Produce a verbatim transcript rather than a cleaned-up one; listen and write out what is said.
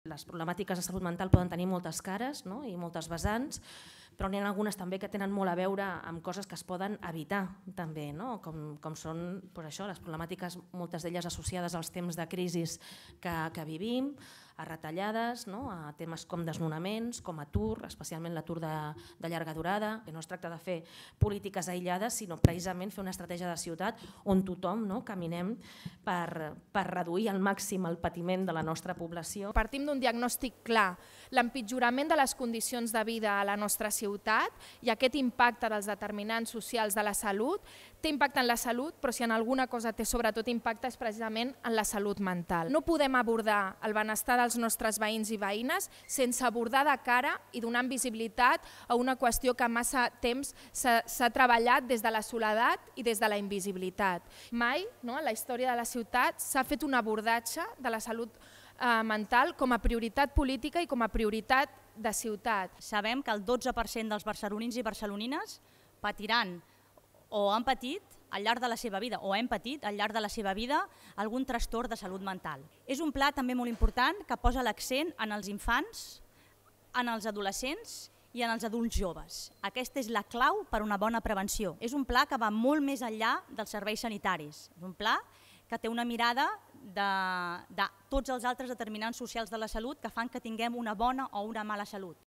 Les problemàtiques de salut mental poden tenir moltes cares, no? I moltes vessants, però n'hi ha algunes també que tenen molt a veure amb coses que es poden evitar també, no? com, com són pues això, les problemàtiques, moltes d'elles associades als temps de crisi que, que vivim, a retallades, no? A temes com desnonaments, com atur, especialment l'atur de, de llarga durada, que no es tracta de fer polítiques aïllades, sinó precisament fer una estratègia de ciutat on tothom, no? Caminem per, per reduir al màxim el patiment de la nostra població. Partim d'un diagnòstic clar, l'empitjorament de les condicions de vida a la nostra ciutat i aquest impacte dels determinants socials de la salut té impacte en la salut, però si en alguna cosa té sobretot impacte és precisament en la salut mental. No podem abordar el benestar dels nostres veïns i veïnes sense abordar de cara i donant visibilitat a una qüestió que massa temps s'ha treballat des de la soledat i des de la invisibilitat. Mai, no, en la història de la ciutat s'ha fet un abordatge de la salut eh, mental com a prioritat política i com a prioritat de ciutat. Sabem que el dotze per cent dels barcelonins i barcelonines patiran o han patit al llarg de la seva vida o hem patit al llarg de la seva vida algun trastorn de salut mental. És un pla també molt important que posa l'accent en els infants, en els adolescents i en els adults joves. Aquesta és la clau per a una bona prevenció. És un pla que va molt més enllà dels serveis sanitaris. És un pla que té una mirada de, de tots els altres determinants socials de la salut que fan que tinguem una bona o una mala salut.